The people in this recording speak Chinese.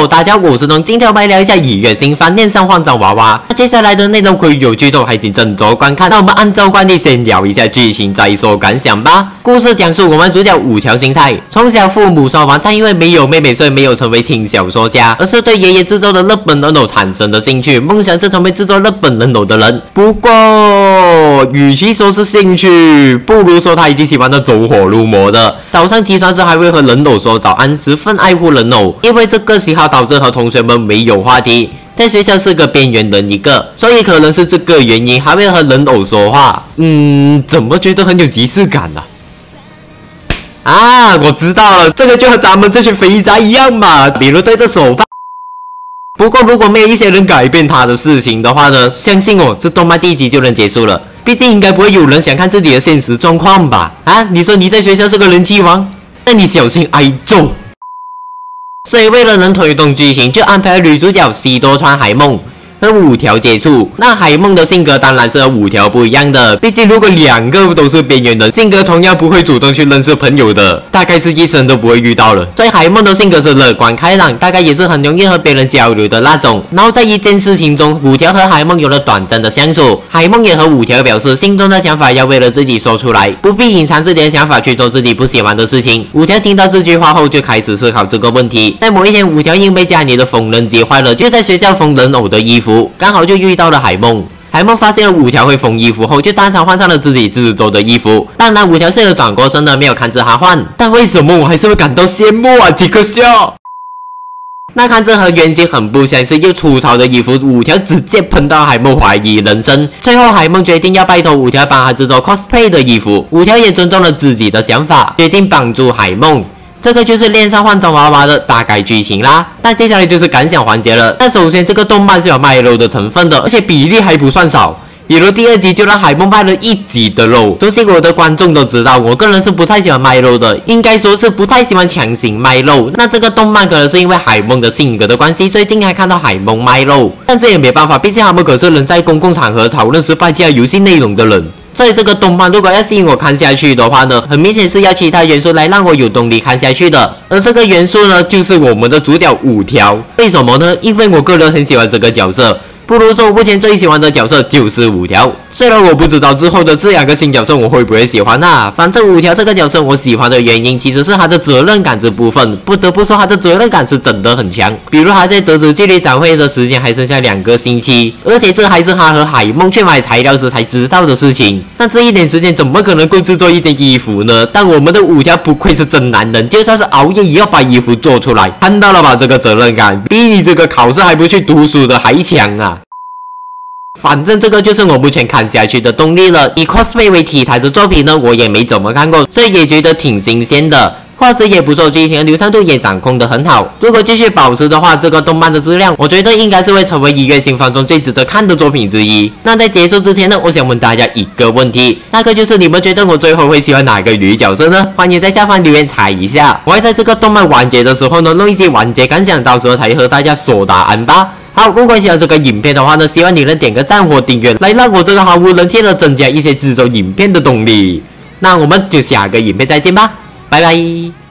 Hello， 大家好，我是东，今天我们来聊一下1月新番《恋上换装娃娃》。那接下来的内容会有剧透，还请斟酌观看。那我们按照惯例先聊一下剧情，再说感想吧。故事讲述我们主角五条新菜，从小父母双亡，他因为没有妹妹，所以没有成为轻小说家，而是对爷爷制作的日本人偶产生的兴趣，梦想是成为制作日本人偶的人。不过，与其说是兴趣，不如说他已经喜欢的走火入魔的。早上起床时还会和人偶说早安，十分爱护人偶。因为这个喜好导致和同学们没有话题，在学校是个边缘人一个，所以可能是这个原因，还会和人偶说话。怎么觉得很有即视感啊？我知道了，这个就和咱们这群肥宅一样嘛，比如对着手吧。不过如果没有一些人改变他的事情的话呢，相信我，这动漫第1集就能结束了。毕竟应该不会有人想看自己的现实状况吧？你说你在学校是个人气王，那你小心挨揍。所以为了能推动剧情，就安排了女主角西多川海梦和五条接触。那海梦的性格当然是和五条不一样的，毕竟如果2个都是边缘人，性格同样不会主动去认识朋友的，大概是一生都不会遇到了。所以海梦的性格是乐观开朗，大概也是很容易和别人交流的那种。然后在一件事情中，五条和海梦有了短暂的相处，海梦也和五条表示心中的想法要为了自己说出来，不必隐藏自己的想法去做自己不喜欢的事情。五条听到这句话后就开始思考这个问题。在某一天，五条因为家里的缝纫机坏了，就在学校缝人偶的衣服，刚好就遇到了海梦。海梦发现了五条会缝衣服后，就当场换上了自己制作的衣服。当然，五条是有转过身的，没有看着他换。但为什么我还是会感到羡慕啊？几个笑。那看着和原型很不相似又粗糙的衣服，五条直接喷到海梦怀疑人生。最后，海梦决定要拜托五条帮他制作 cosplay 的衣服。五条也尊重了自己的想法，决定帮助海梦。这个就是恋上换装娃娃的大概剧情啦。那接下来就是感想环节了。那首先，这个动漫是有卖肉的成分的，而且比例还不算少。比如第2集就让海梦卖了1集的肉。熟悉我的观众都知道，我个人是不太喜欢卖肉的，应该说是不太喜欢强行卖肉。那这个动漫可能是因为海梦的性格的关系，所以经常看到海梦卖肉。但这也没办法，毕竟他们可是能在公共场合讨论失败家游戏内容的人。所以这个动漫如果要吸引我看下去的话呢，很明显是要其他元素来让我有动力看下去的。而这个元素呢，就是我们的主角五条。为什么呢？因为我个人很喜欢这个角色。不如说，我目前最喜欢的角色就是五条。虽然我不知道之后的这2个新角色我会不会喜欢反正五条这个角色我喜欢的原因，其实是他的责任感这部分。不得不说，他的责任感是真的很强。比如他在得知距离展会的时间还剩下2个星期，而且这还是他和海梦去买材料时才知道的事情。那这一点时间怎么可能够制作一件衣服呢？但我们的五条不愧是真男人，就算是熬夜也要把衣服做出来。看到了吧？这个责任感比你这个考试还不去读书的还强啊！反正这个就是我目前看下去的动力了。以 cosplay 为题材的作品呢，我也没怎么看过，所以也觉得挺新鲜的。画质也不错，剧情的流畅度也掌控得很好。如果继续保持的话，这个动漫的质量，我觉得应该是会成为1月新番中最值得看的作品之一。那在结束之前呢，我想问大家一个问题，那个就是你们觉得我最后会喜欢哪个女角色呢？欢迎在下方留言猜一下。我会在这个动漫完结的时候呢，弄一些完结感想，到时候才和大家说答案吧。好，如果喜欢这个影片的话呢，希望你能点个赞或订阅，来让我这个毫无人气的增加一些制作影片的动力。那我们就下个影片再见吧，拜拜。